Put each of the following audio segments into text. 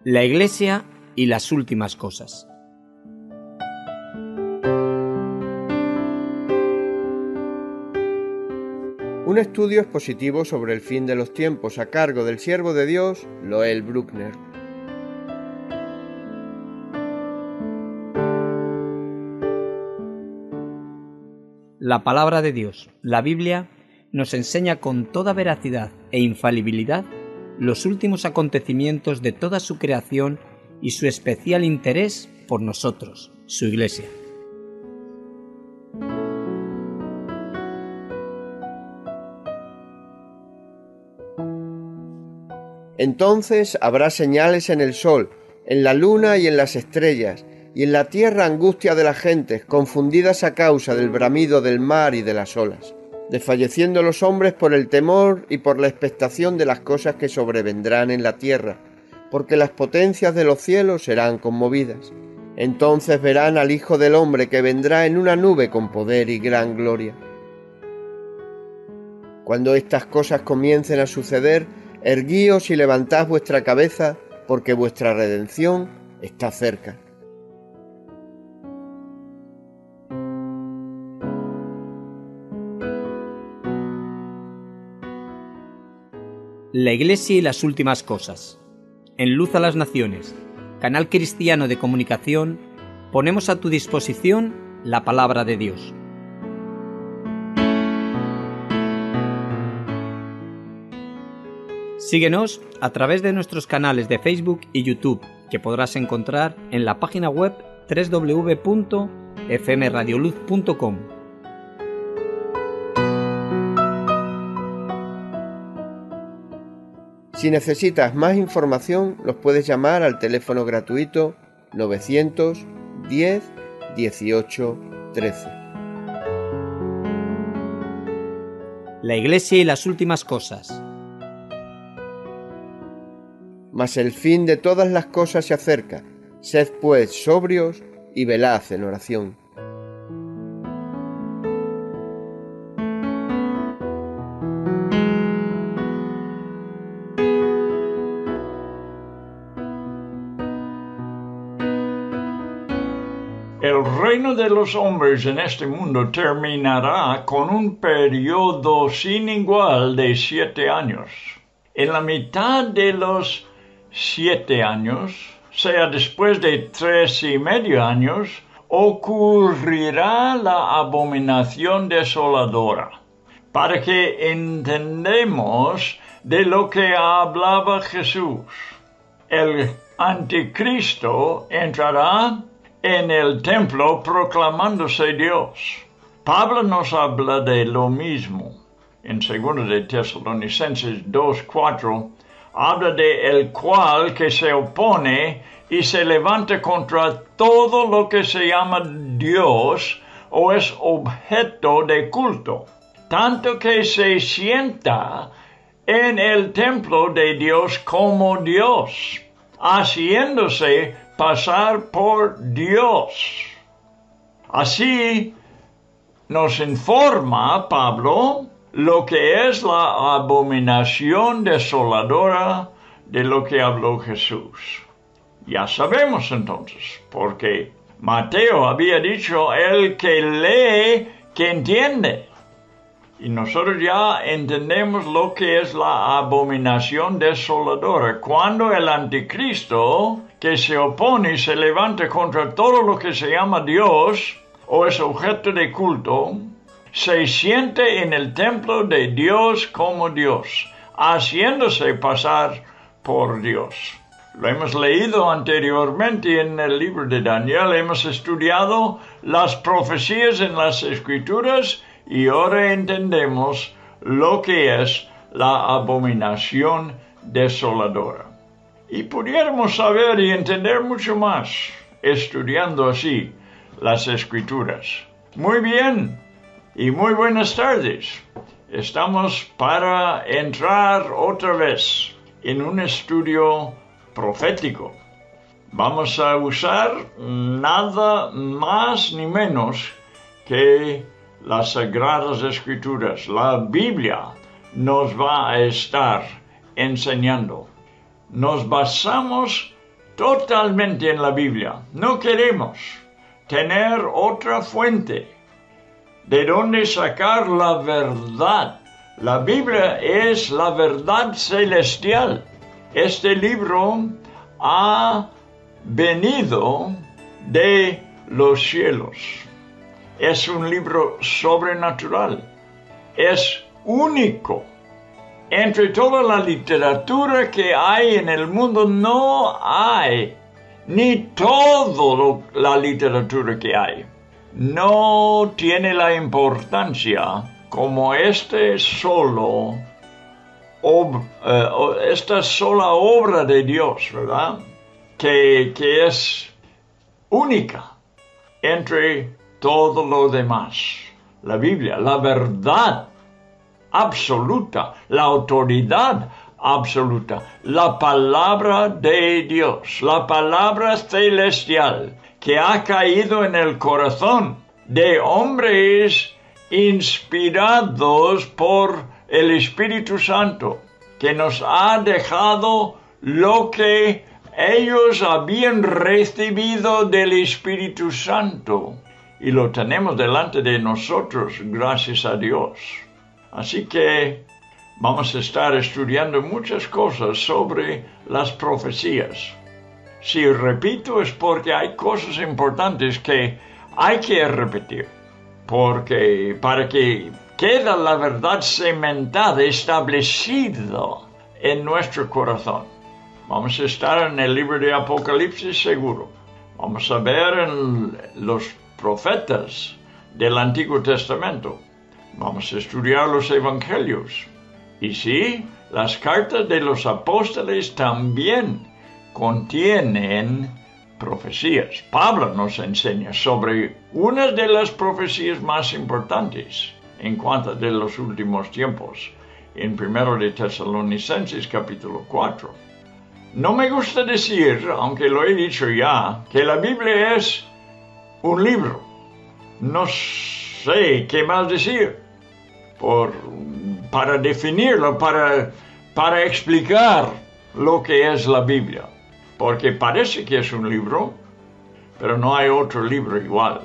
La Iglesia y las últimas cosas. Un estudio expositivo sobre el fin de los tiempos a cargo del siervo de Dios, Loel Bruckner. La palabra de Dios, la Biblia, nos enseña con toda veracidad e infalibilidad los últimos acontecimientos de toda su creación y su especial interés por nosotros, su Iglesia. Entonces habrá señales en el sol, en la luna y en las estrellas, y en la tierra angustia de las gentes, confundidas a causa del bramido del mar y de las olas, desfalleciendo los hombres por el temor y por la expectación de las cosas que sobrevendrán en la tierra, porque las potencias de los cielos serán conmovidas. Entonces verán al Hijo del Hombre que vendrá en una nube con poder y gran gloria. Cuando estas cosas comiencen a suceder, erguíos y levantad vuestra cabeza, porque vuestra redención está cerca. La Iglesia y las últimas cosas. En Luz a las Naciones, canal cristiano de comunicación, ponemos a tu disposición la palabra de Dios. Síguenos a través de nuestros canales de Facebook y YouTube, que podrás encontrar en la página web www.fmradioluz.com. Si necesitas más información, los puedes llamar al teléfono gratuito 910 18 13. La Iglesia y las últimas cosas. Mas el fin de todas las cosas se acerca. Sed pues sobrios y velad en oración. El reino de los hombres en este mundo terminará con un periodo sin igual de 7 años. En la mitad de los 7 años, sea después de 3,5 años, ocurrirá la abominación desoladora. Para que entendamos de lo que hablaba Jesús. El anticristo entrará en el templo proclamándose Dios. Pablo nos habla de lo mismo. En 2 de Tesalonicenses 2:4 habla de el cual que se opone y se levanta contra todo lo que se llama Dios o es objeto de culto, tanto que se sienta en el templo de Dios como Dios, haciéndose pasar por Dios. Así nos informa Pablo lo que es la abominación desoladora de lo que habló Jesús. Ya sabemos entonces, porque Mateo había dicho, el que lee, que entiende. Y nosotros ya entendemos lo que es la abominación desoladora. Cuando el anticristo, que se opone y se levanta contra todo lo que se llama Dios, o es objeto de culto, se siente en el templo de Dios como Dios, haciéndose pasar por Dios. Lo hemos leído anteriormente en el libro de Daniel, hemos estudiado las profecías en las Escrituras y ahora entendemos lo que es la abominación desoladora. Y pudiéramos saber y entender mucho más estudiando así las Escrituras. Muy bien y muy buenas tardes. Estamos para entrar otra vez en un estudio profético. Vamos a usar nada más ni menos que las Sagradas Escrituras. La Biblia nos va a estar enseñando. Nos basamos totalmente en la Biblia. No queremos tener otra fuente de donde sacar la verdad. La Biblia es la verdad celestial. Este libro ha venido de los cielos. Es un libro sobrenatural. Es único. Entre toda la literatura que hay en el mundo, no hay ni toda la literatura que hay. No tiene la importancia como esta sola obra de Dios, ¿verdad? Que es única entre todo lo demás. La Biblia, la verdad absoluta, la autoridad absoluta, la palabra de Dios, la palabra celestial que ha caído en el corazón de hombres inspirados por el Espíritu Santo, que nos ha dejado lo que ellos habían recibido del Espíritu Santo, y lo tenemos delante de nosotros, gracias a Dios. Así que vamos a estar estudiando muchas cosas sobre las profecías. Si repito es porque hay cosas importantes que hay que repetir, porque para que quede la verdad cimentada, establecida en nuestro corazón. Vamos a estar en el libro de Apocalipsis seguro. Vamos a ver en los profetas del Antiguo Testamento. Vamos a estudiar los evangelios. Y sí, las cartas de los apóstoles también contienen profecías. Pablo nos enseña sobre una de las profecías más importantes en cuanto de los últimos tiempos, en 1 de Tesalonicenses capítulo 4. No me gusta decir, aunque lo he dicho ya, que la Biblia es un libro. No sé qué más decir para definirlo, para explicar lo que es la Biblia. Porque parece que es un libro, pero no hay otro libro igual.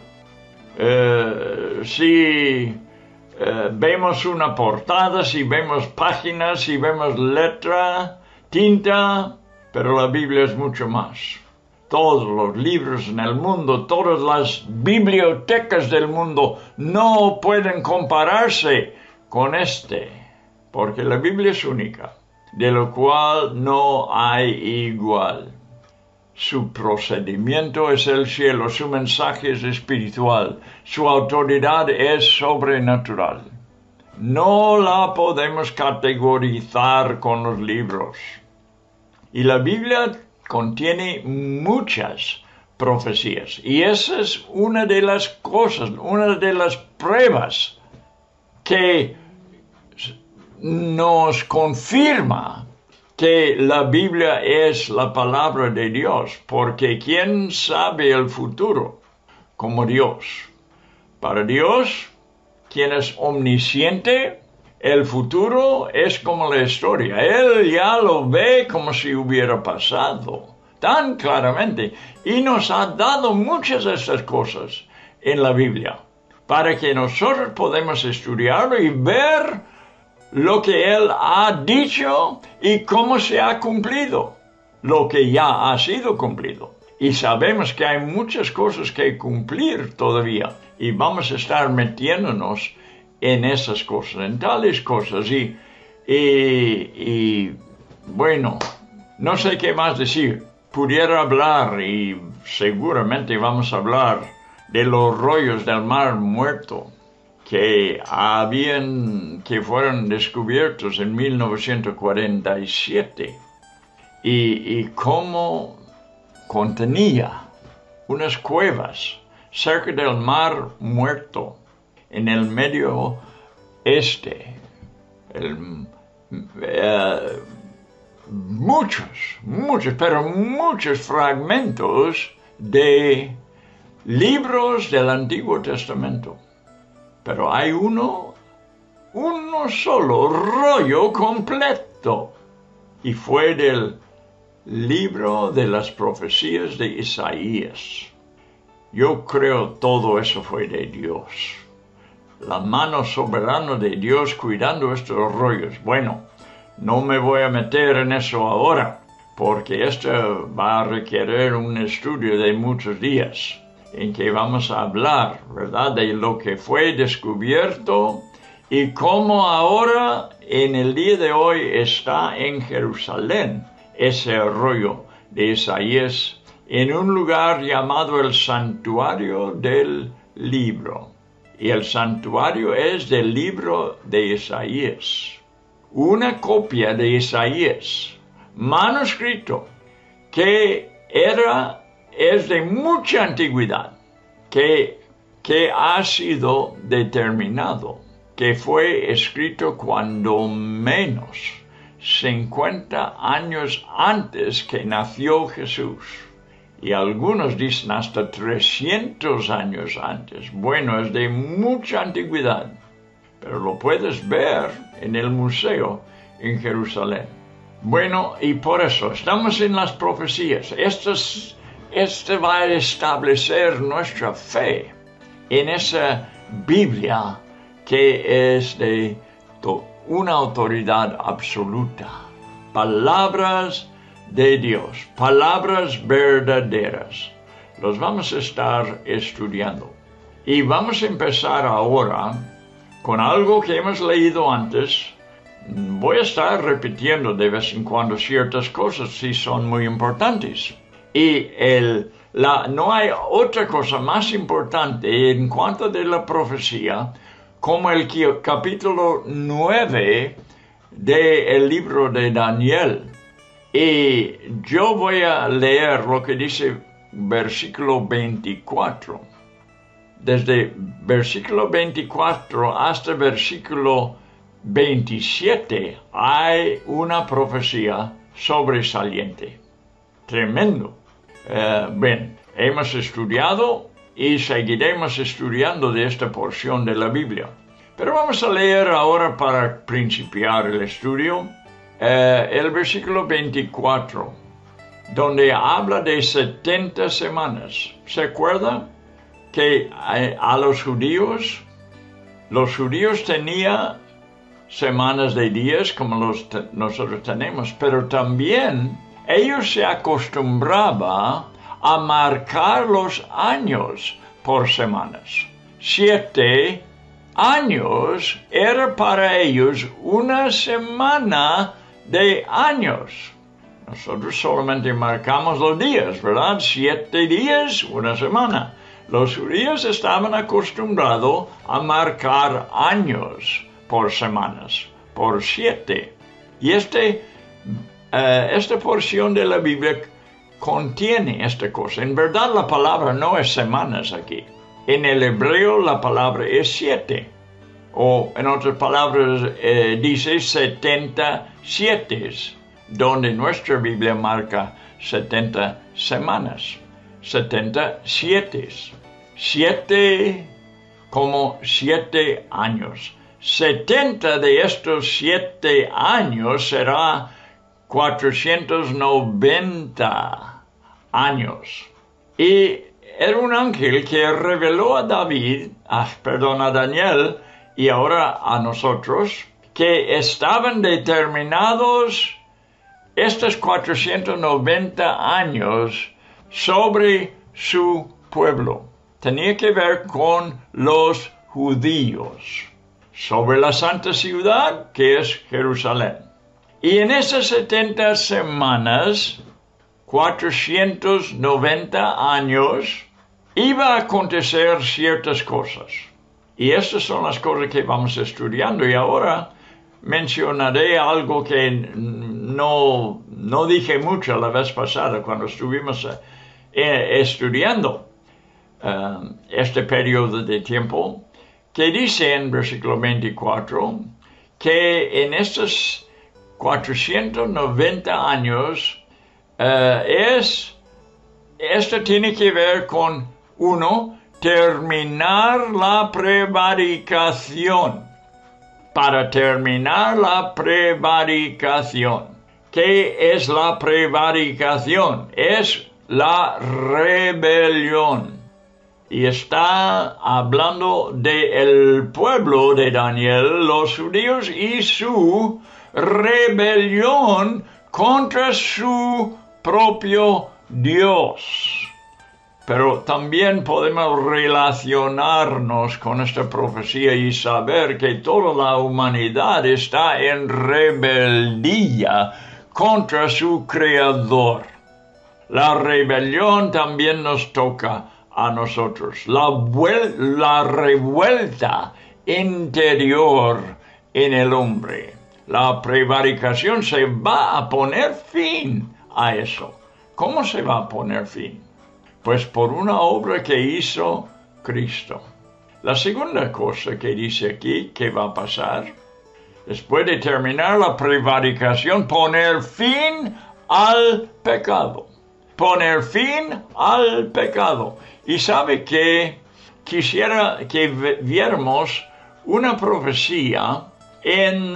Si vemos una portada, si vemos páginas, si vemos letra, tinta, pero la Biblia es mucho más. Todos los libros en el mundo, todas las bibliotecas del mundo no pueden compararse con porque la Biblia es única, de lo cual no hay igual. Su procedimiento es el cielo, su mensaje es espiritual, su autoridad es sobrenatural. No la podemos categorizar con los libros. Y la Biblia contiene muchas profecías. Y esa es una de las cosas, una de las pruebas que nos confirma que la Biblia es la palabra de Dios, porque ¿quién sabe el futuro como Dios? Para Dios, quien es omnisciente, el futuro es como la historia. Él ya lo ve como si hubiera pasado, tan claramente. Y nos ha dado muchas de estas cosas en la Biblia, para que nosotros podamos estudiarlo y ver lo que Él ha dicho y cómo se ha cumplido, lo que ya ha sido cumplido. Y sabemos que hay muchas cosas que cumplir todavía, y vamos a estar metiéndonos en esas cosas, en tales cosas. Y bueno, no sé qué más decir. Pudiera hablar, y seguramente vamos a hablar, de los rollos del Mar Muerto que fueron descubiertos en 1947 y cómo contenía unas cuevas cerca del Mar Muerto en el Medio Este. Muchos fragmentos de libros del Antiguo Testamento. Pero hay uno solo rollo completo. Y fue del libro de las profecías de Isaías. Yo creo todo eso fue de Dios. La mano soberana de Dios cuidando estos rollos. Bueno, no me voy a meter en eso ahora, porque esto va a requerir un estudio de muchos días, en que vamos a hablar, ¿verdad?, de lo que fue descubierto y cómo ahora, en el día de hoy, está en Jerusalén ese rollo de Isaías, en un lugar llamado el Santuario del Libro. Y el santuario es del libro de Isaías. Una copia de Isaías, manuscrito, que es de mucha antigüedad, que ha sido determinado, que fue escrito cuando menos 50 años antes que nació Jesús. Y algunos dicen hasta 300 años antes. Bueno, es de mucha antigüedad, pero lo puedes ver en el museo en Jerusalén. Bueno, y por eso estamos en las profecías. Esto va a establecer nuestra fe en esa Biblia que es de una autoridad absoluta. Palabras de Dios, palabras verdaderas. Los vamos a estar estudiando. Y vamos a empezar ahora con algo que hemos leído antes. Voy a estar repitiendo de vez en cuando ciertas cosas si son muy importantes. Y no hay otra cosa más importante en cuanto de la profecía como el capítulo 9 del libro de Daniel. Y yo voy a leer lo que dice versículo 24. Desde versículo 24 hasta versículo 27 hay una profecía sobresaliente. Tremendo. Bien, hemos estudiado y seguiremos estudiando de esta porción de la Biblia. Pero vamos a leer ahora para principiar el estudio el versículo 24, donde habla de 70 semanas. ¿Se acuerda que a los judíos tenían semanas de días como nosotros tenemos, pero también ellos se acostumbraban a marcar los años por semanas. 7 años era para ellos una semana de años. Nosotros solamente marcamos los días, ¿verdad? 7 días, una semana. Los judíos estaban acostumbrados a marcar años por semanas, por 7. Y esta porción de la Biblia contiene esta cosa. En verdad la palabra no es semanas aquí. En el hebreo la palabra es 7. O en otras palabras dice 77, donde nuestra Biblia marca 70 semanas. 77. 7 como 7 años. 70 de estos 7 años será 490 años. Y era un ángel que reveló a Daniel y ahora a nosotros, que estaban determinados estos 490 años sobre su pueblo. Tenía que ver con los judíos, sobre la santa ciudad que es Jerusalén. Y en esas 70 semanas, 490 años, iba a acontecer ciertas cosas. Y estas son las cosas que vamos estudiando. Y ahora mencionaré algo que no dije mucho la vez pasada cuando estuvimos estudiando este periodo de tiempo, que dice en versículo 24 que en estos 490 años esto tiene que ver con, 1, terminar la prevaricación. Para terminar la prevaricación. ¿Qué es la prevaricación? Es la rebelión. Y está hablando del pueblo de Daniel, los judíos, y su rebelión contra su propio Dios. Pero también podemos relacionarnos con esta profecía y saber que toda la humanidad está en rebeldía contra su Creador. La rebelión también nos toca a nosotros. La revuelta interior en el hombre. La prevaricación se va a poner fin a eso. ¿Cómo se va a poner fin? Pues por una obra que hizo Cristo. La segunda cosa que dice aquí que va a pasar, después de terminar la prevaricación, poner fin al pecado. Poner fin al pecado. Y sabe que quisiera que viéramos una profecía en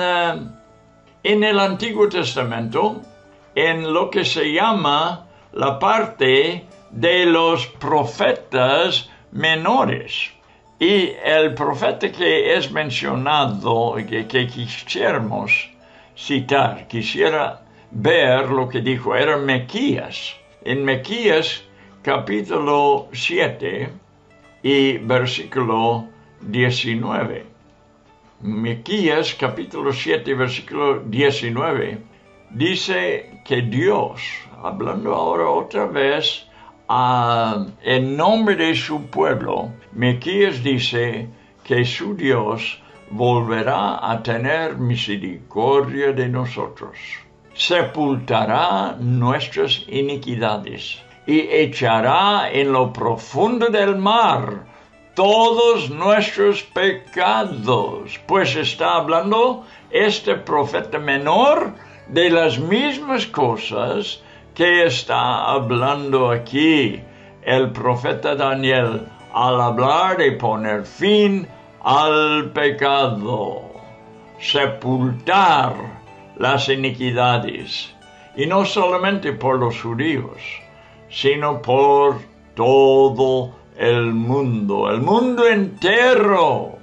el Antiguo Testamento, en lo que se llama la parte de los profetas menores. Y el profeta que es mencionado, que quisiéramos citar, quisiera ver lo que dijo, era Miqueas. En Miqueas capítulo 7 y versículo 19. Miqueas capítulo 7 versículo 19 dice que Dios, hablando ahora otra vez en nombre de su pueblo, Miqueas dice que su Dios volverá a tener misericordia de nosotros, sepultará nuestras iniquidades y echará en lo profundo del mar todos nuestros pecados. Pues está hablando este profeta menor de las mismas cosas que está hablando aquí el profeta Daniel al hablar de poner fin al pecado, sepultar las iniquidades, y no solamente por los judíos, sino por todo el mundo entero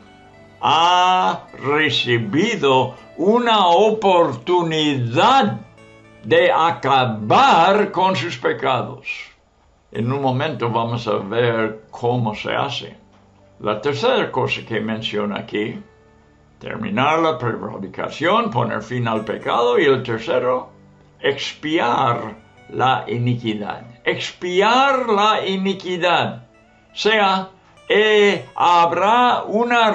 ha recibido una oportunidad de acabar con sus pecados. En un momento vamos a ver cómo se hace. La tercera cosa que menciona aquí, terminar la prevaricación, poner fin al pecado, y el tercero, expiar la iniquidad. Expiar la iniquidad. O sea, habrá una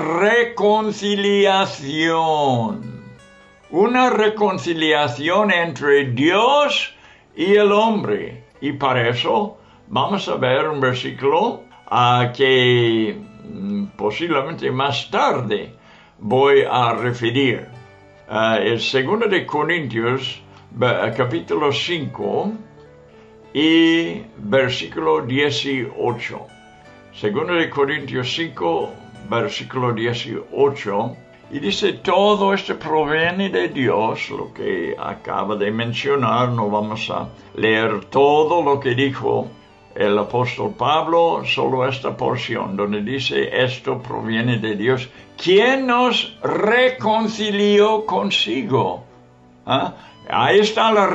reconciliación. Una reconciliación entre Dios y el hombre. Y para eso vamos a ver un versículo que posiblemente más tarde voy a referir. El 2 de Corintios, capítulo 5 y versículo 18. 2 de Corintios 5, versículo 18. Y dice, todo esto proviene de Dios, lo que acaba de mencionar. No vamos a leer todo lo que dijo el apóstol Pablo, solo esta porción, donde dice, esto proviene de Dios, quien nos reconcilió consigo. Ahí está la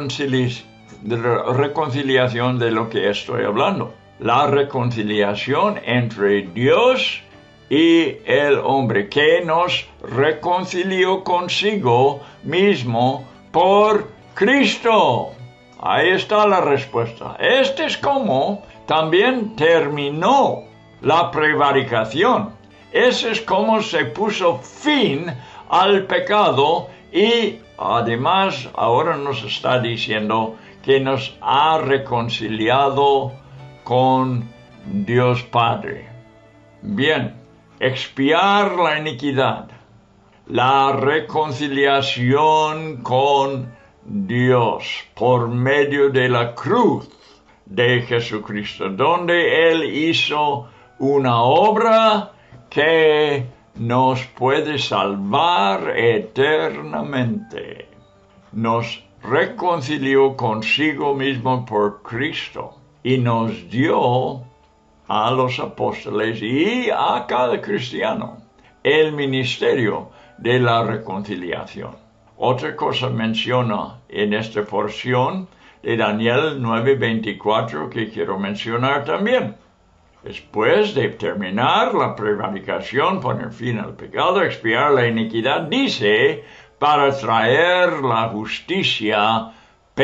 reconciliación de lo que estoy hablando. La reconciliación entre Dios y el hombre, que nos reconcilió consigo mismo por Cristo. Ahí está la respuesta. Este es como también terminó la prevaricación. Ese es como se puso fin al pecado, y además ahora nos está diciendo que nos ha reconciliado con Dios Padre. Bien. Expiar la iniquidad, la reconciliación con Dios por medio de la cruz de Jesucristo, donde Él hizo una obra que nos puede salvar eternamente. Nos reconcilió consigo mismo por Cristo y nos dio a los apóstoles y a cada cristiano el ministerio de la reconciliación. Otra cosa menciona en esta porción de Daniel 9:24 que quiero mencionar también. Después de terminar la prevaricación, poner fin al pecado, expiar la iniquidad, dice, para traer la justicia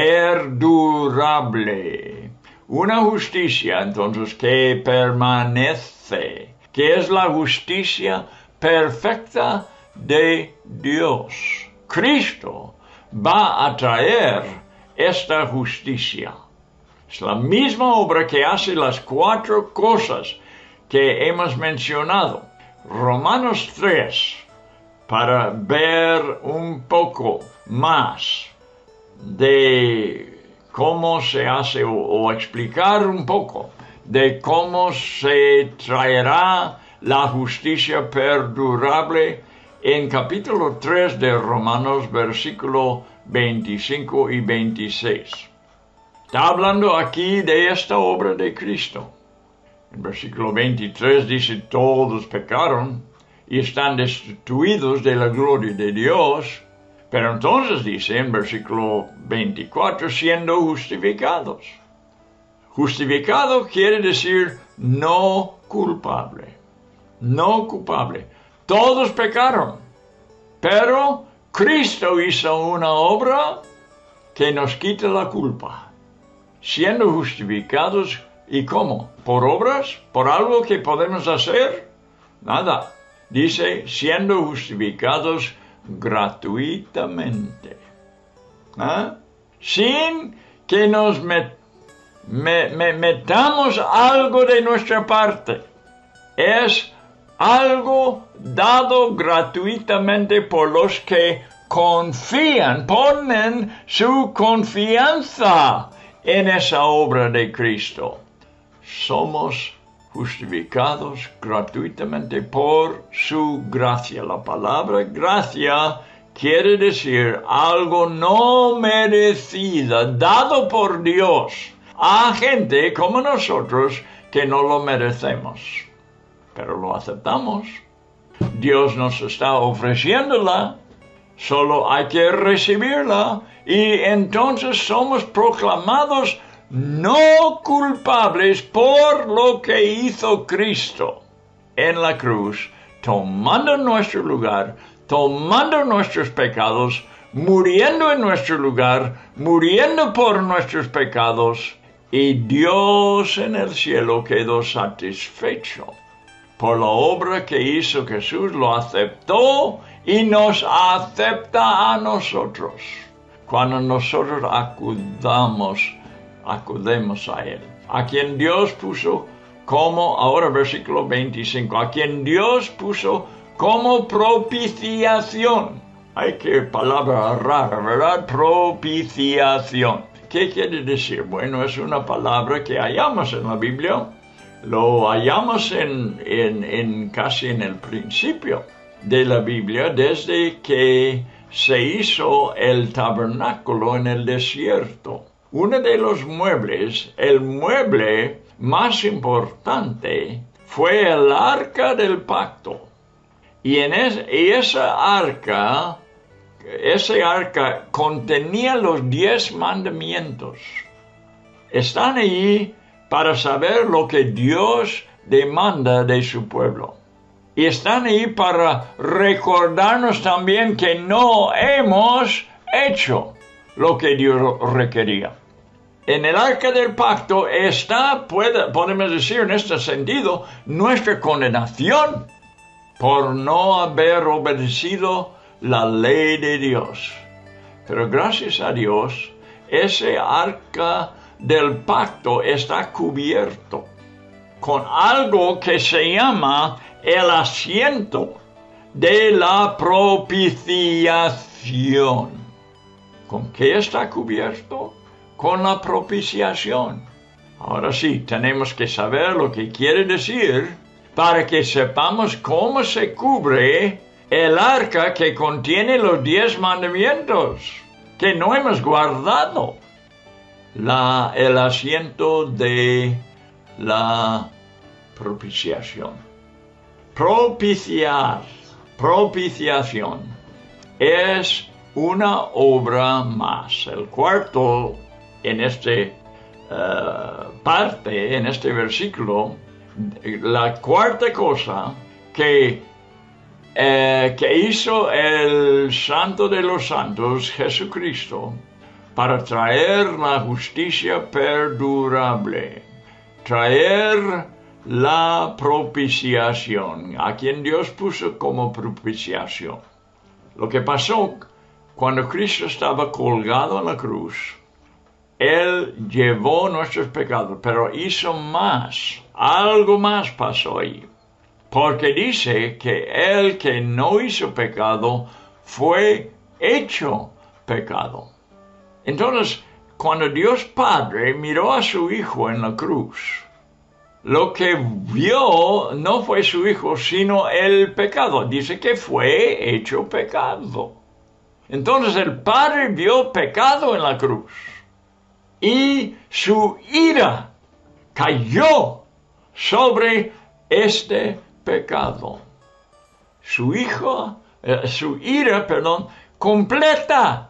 perdurable. Una justicia, entonces, que permanece, que es la justicia perfecta de Dios. Cristo va a traer esta justicia. Es la misma obra que hace las 4 cosas que hemos mencionado. Romanos 3, para ver un poco más de cómo se hace o explicar un poco de cómo se traerá la justicia perdurable en capítulo 3 de Romanos, versículo 25 y 26. Está hablando aquí de esta obra de Cristo. En versículo 23 dice, todos pecaron y están destituidos de la gloria de Dios. Pero entonces dice en versículo 24, siendo justificados. Justificado quiere decir no culpable. No culpable. Todos pecaron, pero Cristo hizo una obra que nos quita la culpa. Siendo justificados, ¿y cómo? ¿Por obras? ¿Por algo que podemos hacer? Nada. Dice, siendo justificados gratuitamente. Sin que nos metamos algo de nuestra parte. Es algo dado gratuitamente por los que confían, ponen su confianza en esa obra de Cristo. Somos justificados gratuitamente por su gracia. La palabra gracia quiere decir algo no merecido, dado por Dios a gente como nosotros que no lo merecemos. Pero lo aceptamos. Dios nos está ofreciéndola. Solo hay que recibirla y entonces somos proclamados no culpables por lo que hizo Cristo en la cruz, tomando nuestro lugar, tomando nuestros pecados, muriendo en nuestro lugar, muriendo por nuestros pecados, y Dios en el cielo quedó satisfecho por la obra que hizo Jesús, lo aceptó y nos acepta a nosotros cuando nosotros acudemos a Él. A quien Dios puso como, ahora versículo 25, a quien Dios puso como propiciación. Ay, qué palabra rara, ¿verdad? Propiciación. ¿Qué quiere decir? Bueno, es una palabra que hallamos en la Biblia. Lo hallamos casi en el principio de la Biblia, desde que se hizo el tabernáculo en el desierto. Uno de los muebles, el mueble más importante, fue el arca del pacto. Y esa arca contenía los 10 mandamientos. Están allí para saber lo que Dios demanda de su pueblo. Y están ahí para recordarnos también que no hemos hecho lo que Dios requería. En el arca del pacto está, podemos decir en este sentido, nuestra condenación por no haber obedecido la ley de Dios. Pero gracias a Dios, ese arca del pacto está cubierto con algo que se llama el asiento de la propiciación. ¿Con qué está cubierto? Con la propiciación. Ahora sí, tenemos que saber lo que quiere decir para que sepamos cómo se cubre el arca que contiene los 10 mandamientos. que no hemos guardado el asiento de la propiciación. Propiciación es una obra más. El cuarto en este parte, en este versículo, la cuarta cosa que hizo el Santo de los Santos, Jesucristo, para traer la justicia perdurable, traer la propiciación, a quien Dios puso como propiciación. Lo que pasó cuando Cristo estaba colgado en la cruz, Él llevó nuestros pecados, pero hizo más, algo más pasó ahí. Porque dice que el que no hizo pecado fue hecho pecado. Entonces, cuando Dios Padre miró a su Hijo en la cruz, lo que vio no fue su Hijo, sino el pecado. Dice que fue hecho pecado. Entonces el Padre vio pecado en la cruz y su ira cayó sobre este pecado. Su ira, completa,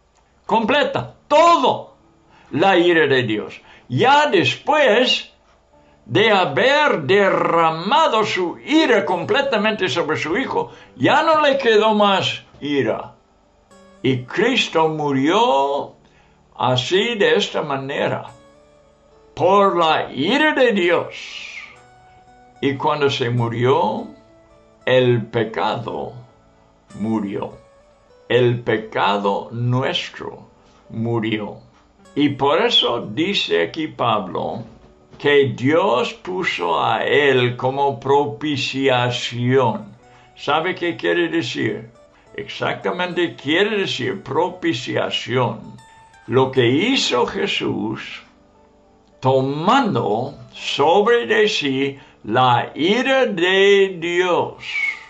todo la ira de Dios. Ya después de haber derramado su ira completamente sobre su Hijo, ya no le quedó más ira. Y Cristo murió así, de esta manera, por la ira de Dios. Y cuando se murió, el pecado murió. El pecado nuestro murió. Y por eso dice aquí Pablo que Dios puso a él como propiciación. ¿Sabe qué quiere decir? Exactamente quiere decir propiciación. Lo que hizo Jesús, tomando sobre de sí la ira de Dios.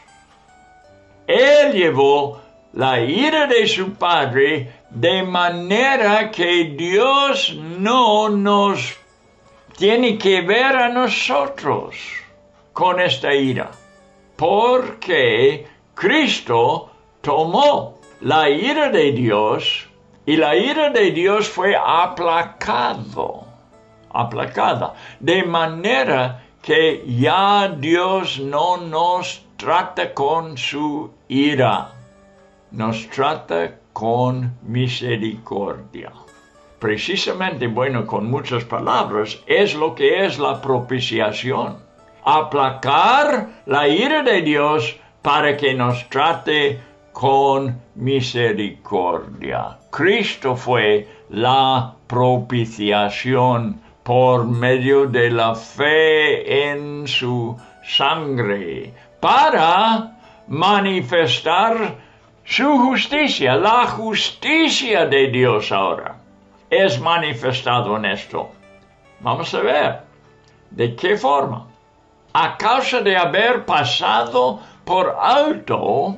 Él llevó la ira de su Padre de manera que Dios no nos tiene que ver a nosotros con esta ira. Porque Cristo tomó la ira de Dios y la ira de Dios fue aplacada, de manera que ya Dios no nos trata con su ira, nos trata con misericordia. Precisamente, con muchas palabras, es lo que es la propiciación. Aplacar la ira de Dios para que nos trate con misericordia. Cristo fue la propiciación por medio de la fe en su sangre, para manifestar su justicia. La justicia de Dios ahora es manifestado en esto. Vamos a ver de qué forma. A causa de haber pasado por alto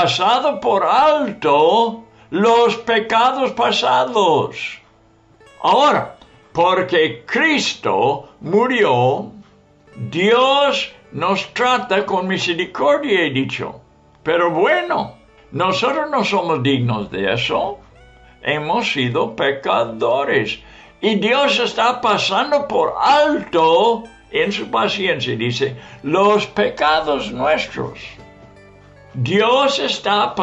los pecados pasados. Ahora, porque Cristo murió, Dios nos trata con misericordia, he dicho. Pero nosotros no somos dignos de eso. Hemos sido pecadores. Y Dios está pasando por alto en su paciencia, dice, los pecados nuestros. Dios ha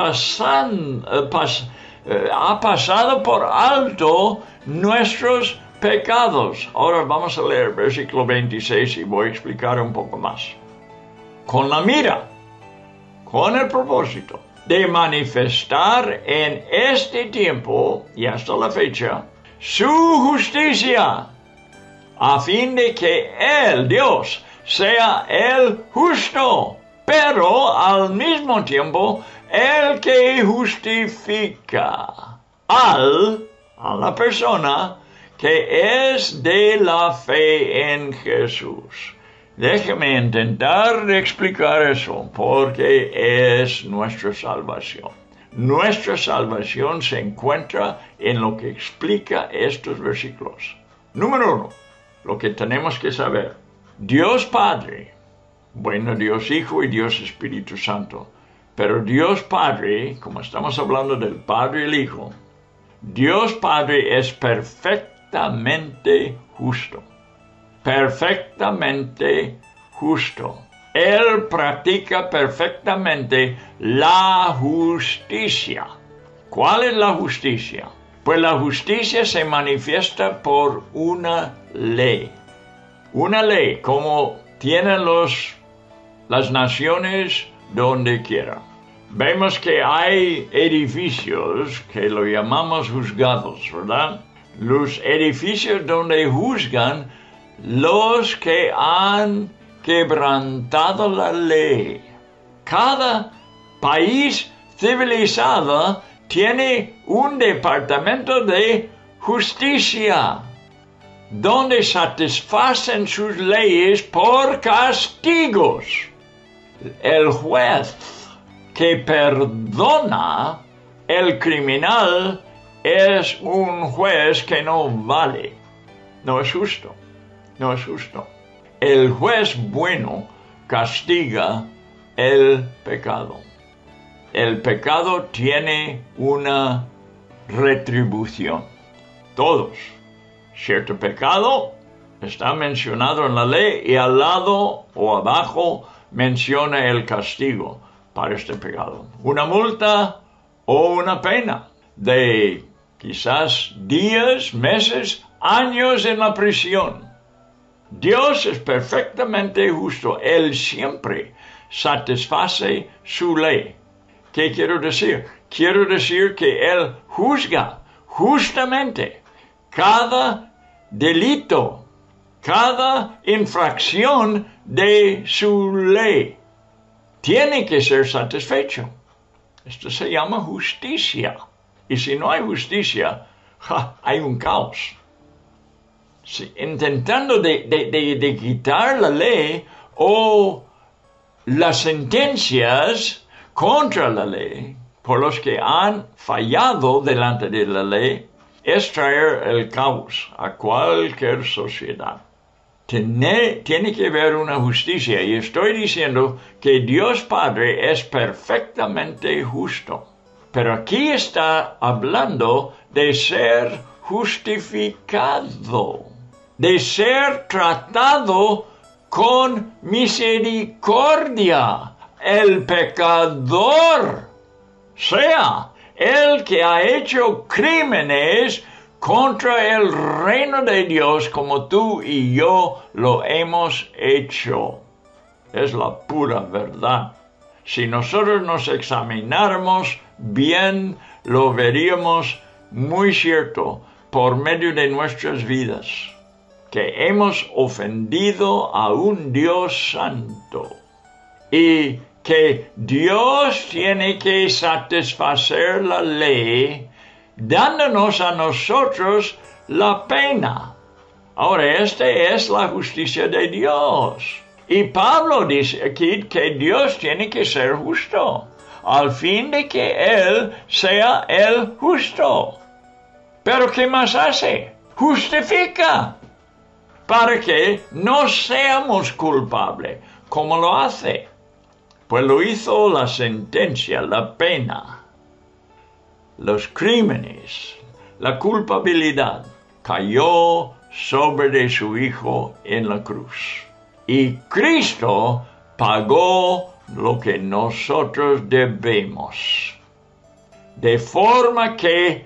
pasado por alto nuestros pecados. Ahora vamos a leer versículo 26 y voy a explicar un poco más. Con la mira, con el propósito de manifestar en este tiempo y hasta la fecha su justicia, a fin de que Él, Dios, sea el justo, pero al mismo tiempo el que justifica a la persona que es de la fe en Jesús. Déjeme intentar explicar eso, porque es nuestra salvación. nuestra salvación se encuentra en lo que explica estos versículos. Número 1, lo que tenemos que saber. Dios Padre, bueno, Dios Hijo y Dios Espíritu Santo, pero Dios Padre, como estamos hablando del Padre y el Hijo, Dios Padre es perfectamente justo. Perfectamente justo. Él practica perfectamente la justicia. ¿Cuál es la justicia? Pues la justicia se manifiesta por una ley. Una ley como tienen las naciones donde quiera. Vemos que hay edificios que lo llamamos juzgados, ¿verdad? Los edificios donde juzgan los que han quebrantado la ley. Cada país civilizado tiene un departamento de justicia, donde satisfacen sus leyes por castigos. El juez que perdona el criminal es un juez que no vale. No es justo. No es justo. El juez bueno castiga el pecado. El pecado tiene una retribución. Todos. Cierto pecado está mencionado en la ley y al lado o abajo menciona el castigo para este pecado. Una multa o una pena de quizás días, meses, años en la prisión. Dios es perfectamente justo. Él siempre satisface su ley. ¿Qué quiero decir? Quiero decir que Él juzga justamente cada delito, cada infracción de su ley. Tiene que ser satisfecho. Esto se llama justicia. Y si no hay justicia, hay un caos. Sí, intentando de quitar la ley o las sentencias contra la ley por los que han fallado delante de la ley, es traer el caos a cualquier sociedad. Tiene que haber una justicia, y estoy diciendo que Dios Padre es perfectamente justo. Pero aquí está hablando de ser justificado, de ser tratado con misericordia. El pecador, sea el que ha hecho crímenes contra el reino de Dios como tú y yo lo hemos hecho. Es la pura verdad. Si nosotros nos examináramos bien, lo veríamos muy cierto por medio de nuestras vidas, que hemos ofendido a un Dios santo y que Dios tiene que satisfacer la ley dándonos a nosotros la pena. Ahora, esta es la justicia de Dios. Y Pablo dice aquí que Dios tiene que ser justo, al fin de que Él sea el justo. Pero ¿qué más hace? Justifica, para que no seamos culpables. ¿Cómo lo hace? Pues lo hizo la sentencia, la pena. Los crímenes, la culpabilidad, cayó sobre de su Hijo en la cruz. Y Cristo pagó lo que nosotros debemos. De forma que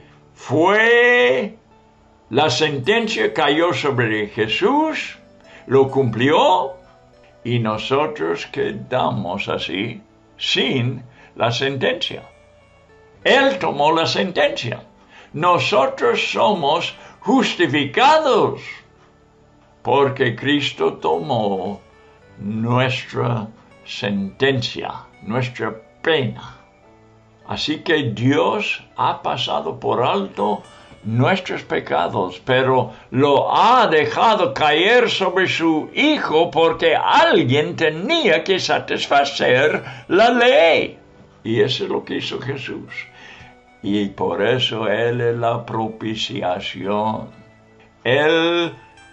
la sentencia cayó sobre Jesús, lo cumplió, y nosotros quedamos así, sin la sentencia. Él tomó la sentencia. Nosotros somos justificados porque Cristo tomó nuestra sentencia, nuestra pena. Así que Dios ha pasado por alto nuestros pecados, pero lo ha dejado caer sobre su Hijo porque alguien tenía que satisfacer la ley. Y eso es lo que hizo Jesús. Y por eso Él es la propiciación. Él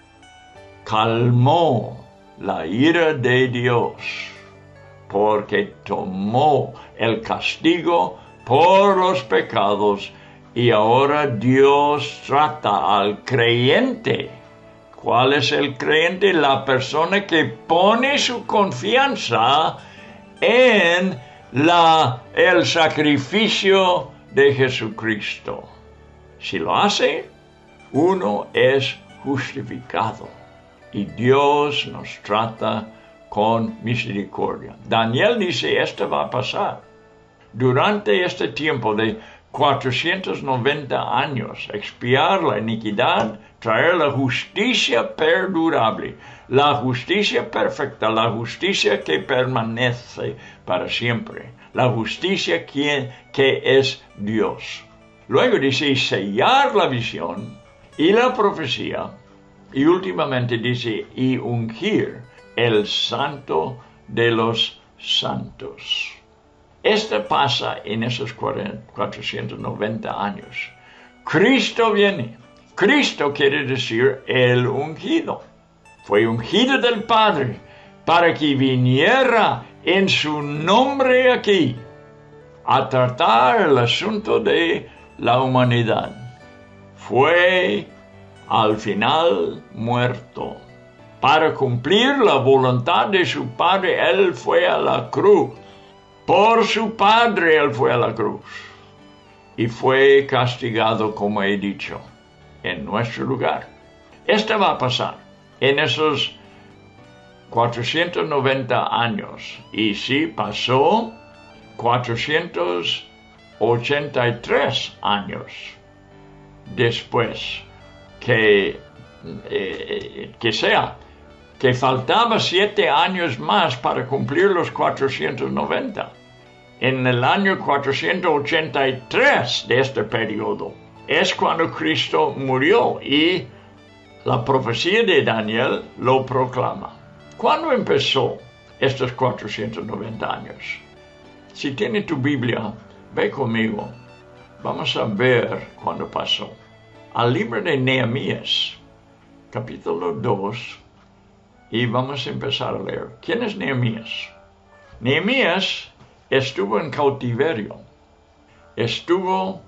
calmó la ira de Dios porque tomó el castigo por los pecados y ahora Dios trata al creyente. ¿Cuál es el creyente? La persona que pone su confianza en el sacrificio de Jesucristo. Si lo hace, uno es justificado y Dios nos trata con misericordia. Daniel dice, esto va a pasar. Durante este tiempo de 490 años, expiar la iniquidad, traer la justicia perdurable, la justicia perfecta, la justicia que permanece para siempre, la justicia que es Dios. Luego dice, sellar la visión y la profecía, y últimamente dice, y ungir el santo de los santos. Esto pasa en esos 490 años. Cristo viene. Cristo quiere decir el ungido. Fue ungido del Padre para que viniera en su nombre aquí a tratar el asunto de la humanidad. Fue al final muerto. Para cumplir la voluntad de su Padre, Él fue a la cruz. Por su Padre Él fue a la cruz y fue castigado, como he dicho, en nuestro lugar. Esto va a pasar en esos 490 años. Y sí, pasó 483 años después que faltaba 7 años más para cumplir los 490. En el año 483 de este periodo es cuando Cristo murió y la profecía de Daniel lo proclama. ¿Cuándo empezó estos 490 años? Si tiene tu Biblia, ve conmigo. Vamos a ver cuándo pasó. Al libro de Nehemías, capítulo 2, y vamos a empezar a leer. ¿Quién es Nehemías? Nehemías estuvo en cautiverio. Estuvo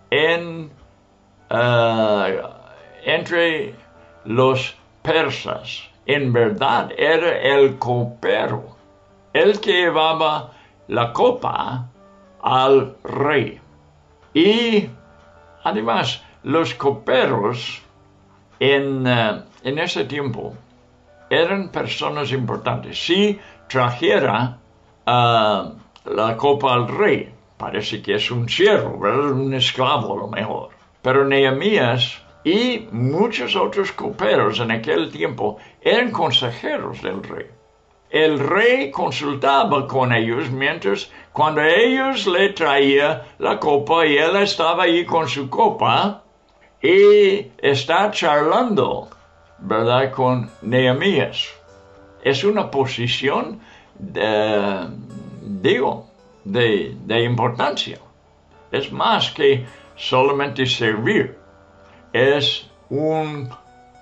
entre los persas. En verdad era el copero, el que llevaba la copa al rey. Y además, los coperos en ese tiempo eran personas importantes. Si trajera la copa al rey, parece que es un siervo, ¿verdad? Un esclavo a lo mejor. Pero Nehemías y muchos otros coperos en aquel tiempo eran consejeros del rey. El rey consultaba con ellos mientras cuando ellos le traían la copa y él estaba ahí con su copa y está charlando, ¿verdad? Con Nehemías. Es una posición de importancia. Es más que solamente servir. Es una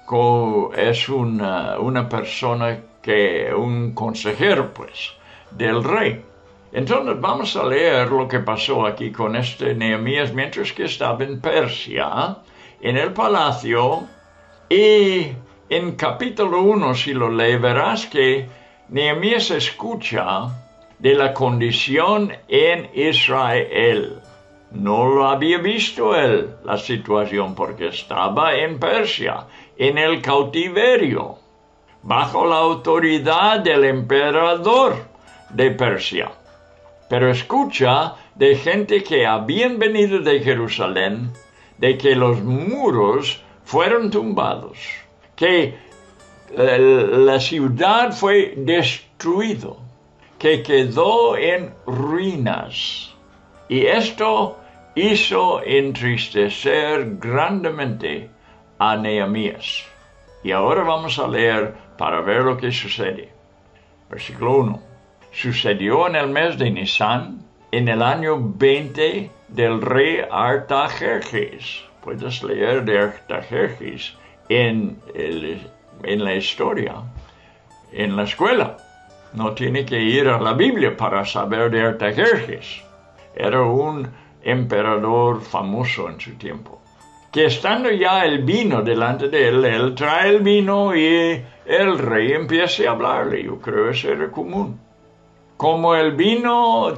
persona un consejero, pues, del rey. Entonces vamos a leer lo que pasó aquí con este Nehemías mientras que estaba en Persia, en el palacio, y en capítulo 1, si lo lees, verás que Nehemías escucha de la condición en Israel. No lo había visto él, la situación, porque estaba en Persia, en el cautiverio, bajo la autoridad del emperador de Persia. Pero escucha de gente que habían venido de Jerusalén, de que los muros fueron tumbados, que la ciudad fue destruida, que quedó en ruinas. Y esto hizo entristecer grandemente a Nehemías. Y ahora vamos a leer para ver lo que sucede. Versículo 1. Sucedió en el mes de Nisán, en el año 20 del rey Artajerjes. Puedes leer de Artajerjes en la historia, en la escuela. No tiene que ir a la Biblia para saber de Artajerjes. Era un emperador famoso en su tiempo. Que estando ya el vino delante de él, él trae el vino y el rey empieza a hablarle. Yo creo que eso era común. Como el vino,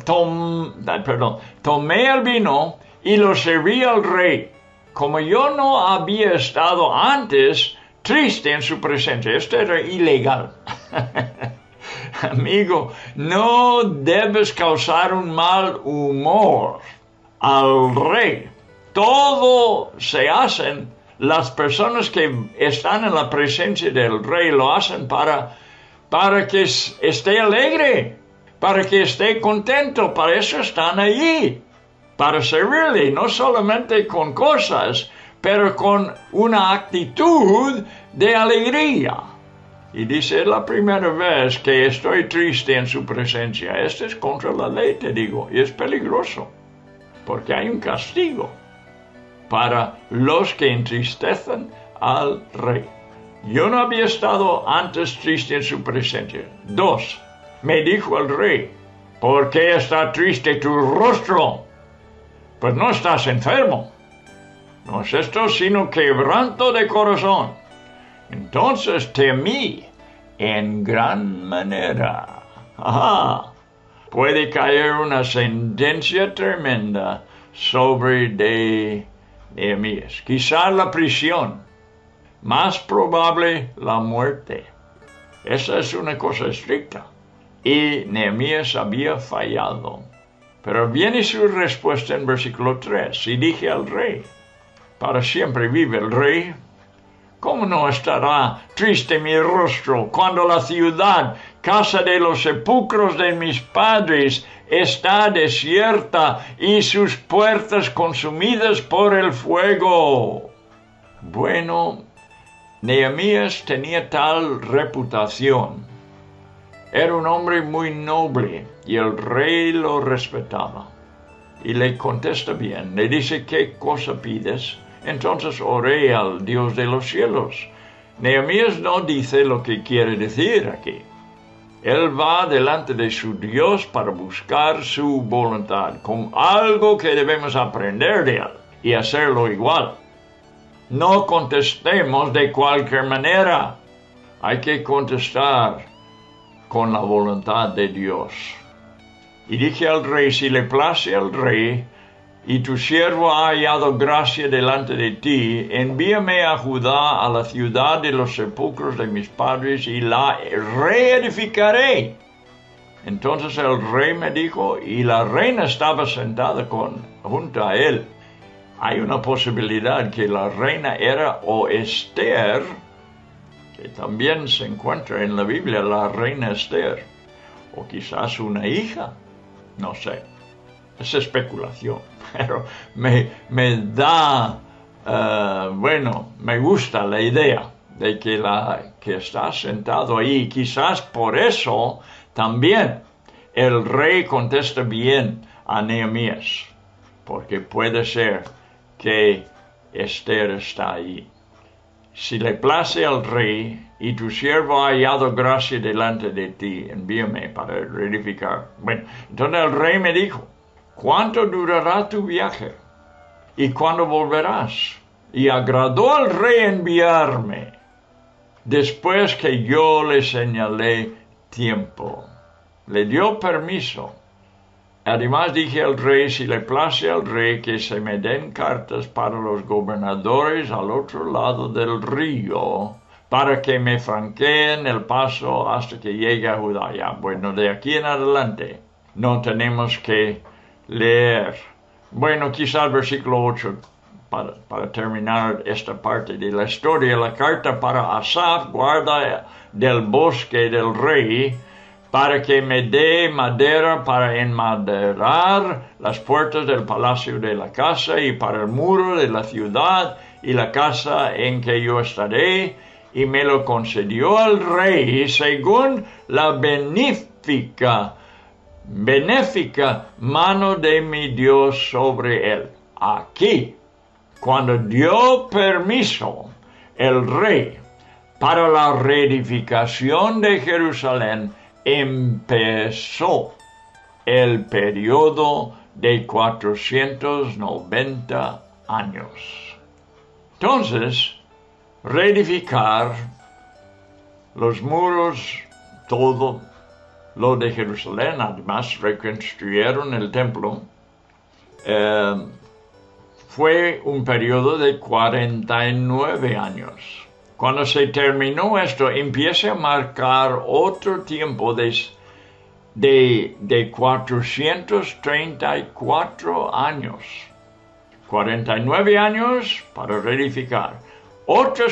tomé el vino y lo serví al rey. Como yo no había estado antes triste en su presencia, esto era ilegal. Amigo, no debes causar un mal humor al rey. Todo se hacen, las personas que están en la presencia del rey lo hacen para que esté alegre, para que esté contento, para eso están allí, para servirle, no solamente con cosas, pero con una actitud de alegría. Y dice, es la primera vez que estoy triste en su presencia. Esto es contra la ley, te digo, y es peligroso, porque hay un castigo para los que entristecen al rey. Yo no había estado antes triste en su presencia. 2, me dijo el rey, ¿por qué está triste tu rostro? Pues no estás enfermo. No es esto sino quebranto de corazón. Entonces temí en gran manera. Puede caer una sentencia tremenda sobre de Nehemías. Quizá la prisión, más probable la muerte. Esa es una cosa estricta. Y Nehemías había fallado. Pero viene su respuesta en versículo 3. Y dije al rey, para siempre vive el rey. ¿Cómo no estará triste mi rostro cuando la ciudad, casa de los sepulcros de mis padres, está desierta y sus puertas consumidas por el fuego? Bueno, Nehemías tenía tal reputación. Era un hombre muy noble y el rey lo respetaba. Y le contesta bien, le dice, ¿qué cosa pides? Entonces oré al Dios de los cielos. Nehemías no dice lo que quiere decir aquí. Él va delante de su Dios para buscar su voluntad, con algo que debemos aprender de él y hacerlo igual. No contestemos de cualquier manera. Hay que contestar con la voluntad de Dios. Y dije al rey, si le place al rey, y tu siervo ha hallado gracia delante de ti, envíame a Judá, a la ciudad de los sepulcros de mis padres, y la reedificaré. Entonces el rey me dijo, y la reina estaba sentada junto a él. Hay una posibilidad que la reina era o Esther, que también se encuentra en la Biblia, la reina Esther, o quizás una hija, no sé. Es especulación, pero me gusta la idea de que está sentado ahí. Quizás por eso también el rey contesta bien a Nehemías, porque puede ser que Esther está ahí. Si le place al rey y tu siervo ha hallado gracia delante de ti, envíame para reedificar. Bueno, entonces el rey me dijo, ¿cuánto durará tu viaje? ¿Y cuándo volverás? Y agradó al rey enviarme, después que yo le señalé tiempo. Le dio permiso. Además dije al rey, si le place al rey, que se me den cartas para los gobernadores al otro lado del río, para que me franqueen el paso hasta que llegue a Judá. Ya, bueno, de aquí en adelante no tenemos que leer. Bueno, quizás el versículo 8, para terminar esta parte de la historia, la carta para Asaf, guarda del bosque del rey, para que me dé madera para enmaderar las puertas del palacio de la casa y para el muro de la ciudad y la casa en que yo estaré, y me lo concedió el rey según la benéfica benéfica mano de mi Dios sobre él. Aquí, cuando dio permiso el rey para la reedificación de Jerusalén, empezó el periodo de 490 años. Entonces, reedificar los muros, todo lo de Jerusalén, además reconstruyeron el templo, fue un periodo de 49 años. Cuando se terminó esto, empieza a marcar otro tiempo de 434 años. 49 años para reedificar. Otros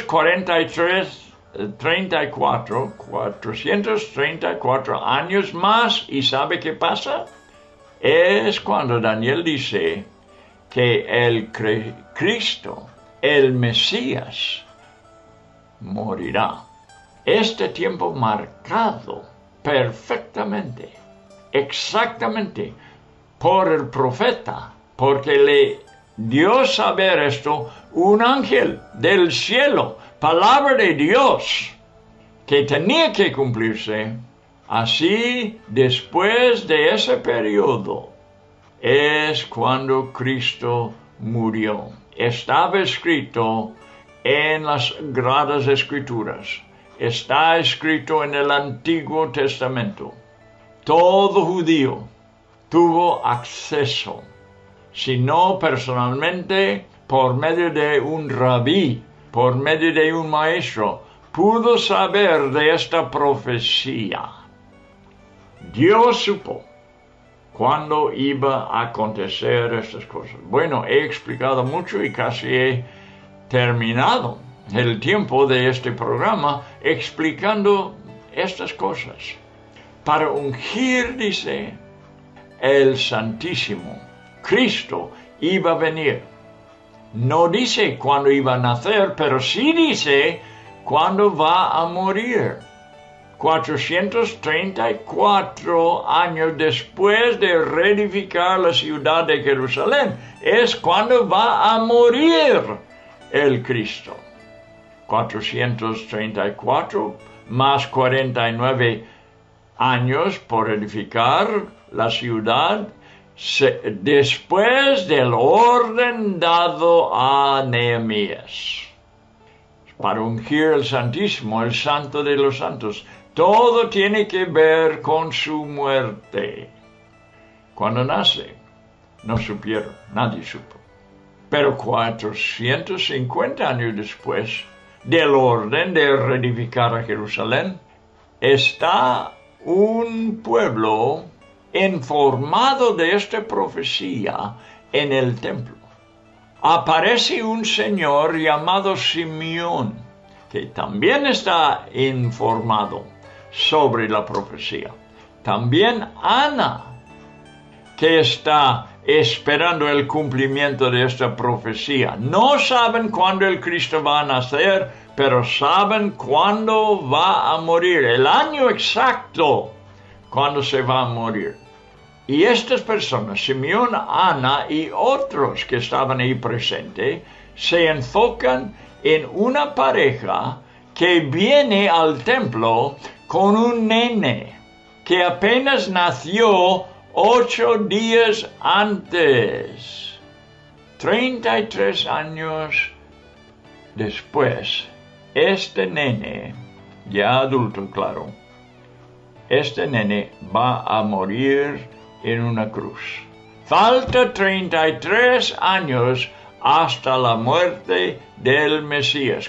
434 años más. ¿Y sabe qué pasa? Es cuando Daniel dice que el Cristo, el Mesías, morirá. Este tiempo marcado perfectamente, exactamente, por el profeta, porque le dio saber esto un ángel del cielo, palabra de Dios, que tenía que cumplirse. Así, después de ese periodo, es cuando Cristo murió. Estaba escrito en las Sagradas Escrituras. Está escrito en el Antiguo Testamento. Todo judío tuvo acceso, si no personalmente, por medio de un rabí, por medio de un maestro, pudo saber de esta profecía. Dios supo cuándo iba a acontecer estas cosas. Bueno, he explicado mucho y casi he terminado el tiempo de este programa explicando estas cosas. Para ungir, dice, el Santísimo, Cristo iba a venir. No dice cuándo iba a nacer, pero sí dice cuándo va a morir. 434 años después de reedificar la ciudad de Jerusalén, es cuando va a morir el Cristo. 434 más 49 años por edificar la ciudad, después del orden dado a Nehemías. Para ungir el Santísimo, el Santo de los Santos, todo tiene que ver con su muerte. Cuando nace, no supieron, nadie supo. Pero 450 años después del orden de reedificar a Jerusalén, está un pueblo informado de esta profecía en el templo. Aparece un señor llamado Simeón, que también está informado sobre la profecía. También Ana, que está esperando el cumplimiento de esta profecía. No saben cuándo el Cristo va a nacer, pero saben cuándo va a morir, el año exacto cuando se va a morir. Y estas personas, Simeón, Ana y otros que estaban ahí presentes, se enfocan en una pareja que viene al templo con un nene que apenas nació 8 días antes. 33 años después, este nene, ya adulto, claro, este nene va a morir en una cruz. Falta 33 años hasta la muerte del Mesías,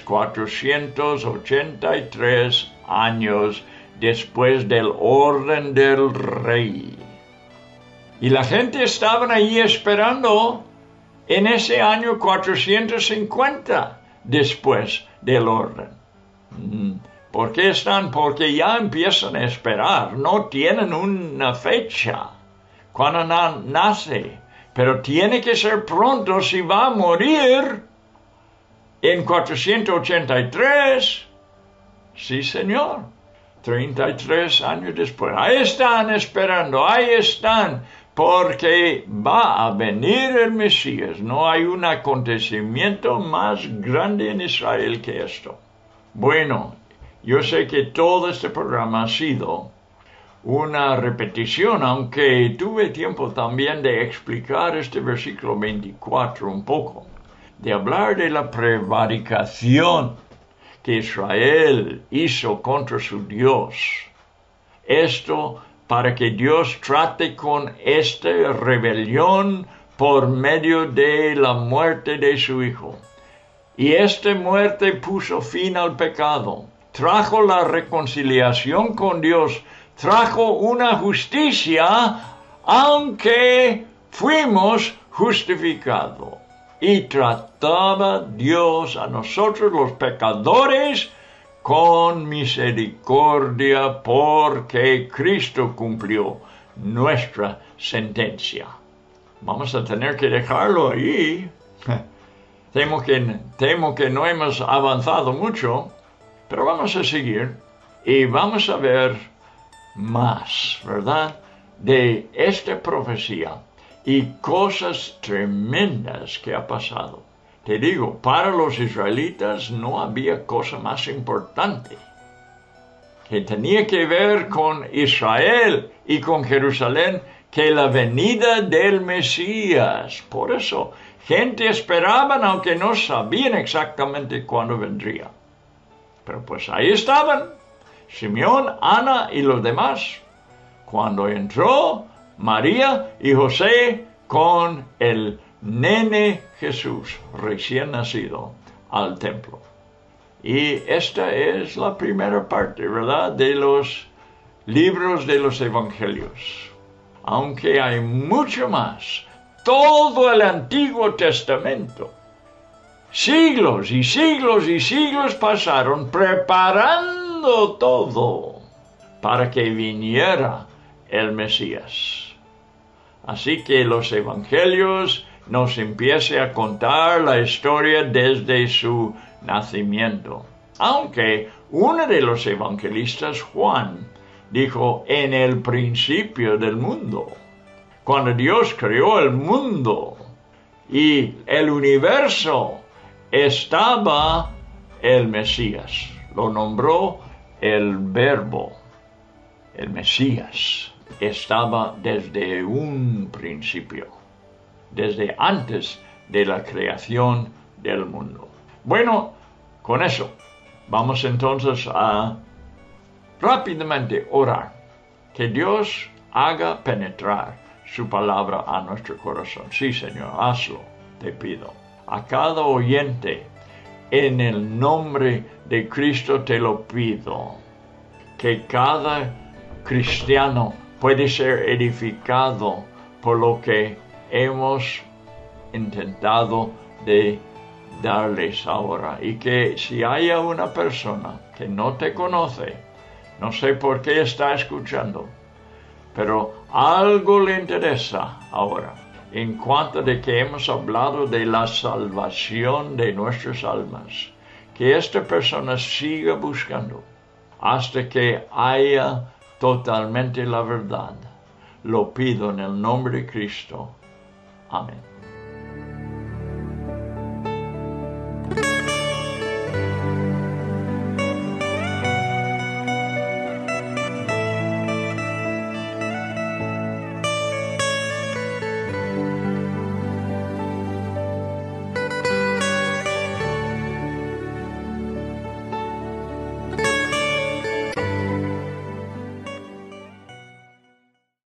483 años después del orden del rey. Y la gente estaba ahí esperando en ese año 450 después del orden. ¿Por qué están? Porque ya empiezan a esperar, no tienen una fecha cuando nace, pero tiene que ser pronto si va a morir en 483. Sí, señor. 33 años después. Ahí están esperando, ahí están, porque va a venir el Mesías. No hay un acontecimiento más grande en Israel que esto. Bueno, yo sé que todo este programa ha sido una repetición, aunque tuve tiempo también de explicar este versículo 24 un poco, de hablar de la prevaricación que Israel hizo contra su Dios. Esto para que Dios trate con esta rebelión por medio de la muerte de su Hijo. Y esta muerte puso fin al pecado, trajo la reconciliación con Dios, trajo una justicia, aunque fuimos justificados. Y trataba Dios a nosotros los pecadores con misericordia, porque Cristo cumplió nuestra sentencia. Vamos a tener que dejarlo ahí. Temo que no hemos avanzado mucho, pero vamos a seguir y vamos a ver más, ¿verdad?, de esta profecía y cosas tremendas que ha pasado. Te digo, para los israelitas no había cosa más importante que tenía que ver con Israel y con Jerusalén que la venida del Mesías. Por eso, gente esperaban, aunque no sabían exactamente cuándo vendría. Pero pues ahí estaban, Simeón, Ana y los demás, cuando entró María y José con el nene Jesús recién nacido al templo. Y esta es la primera parte, ¿verdad?, de los libros de los evangelios. Aunque hay mucho más, todo el Antiguo Testamento, siglos y siglos y siglos pasaron preparando todo para que viniera el Mesías. Así que los evangelios nos empiezan a contar la historia desde su nacimiento. Aunque uno de los evangelistas, Juan, dijo en el principio del mundo. Cuando Dios creó el mundo y el universo, estaba el Mesías. Lo nombró el Verbo, el Mesías. Estaba desde un principio, desde antes de la creación del mundo. Bueno, con eso vamos entonces a rápidamente orar. Que Dios haga penetrar su palabra a nuestro corazón. Sí, Señor, hazlo, te pido. A cada oyente, en el nombre de Cristo te lo pido. Que cada cristiano puede ser edificado por lo que hemos intentado de darles ahora. Y que si haya una persona que no te conoce, no sé por qué está escuchando, pero algo le interesa ahora, en cuanto de que hemos hablado de la salvación de nuestras almas, que esta persona siga buscando hasta que haya totalmente la verdad. Lo pido en el nombre de Cristo. Amén.